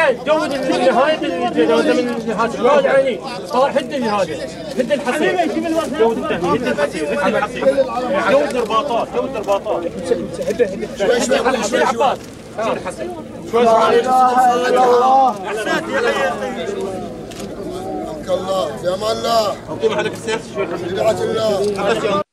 حسين جود النهاية من هذا يعني طلع حد هذا حد الحصير جود التهنئة حد الحصير حد الحصير جود الرباطات جود الرباطات شوي عباس شوي لا اله الا الله. احسنت يا حياتي. الله في امان الله. حكومة حدك السيف شوي الله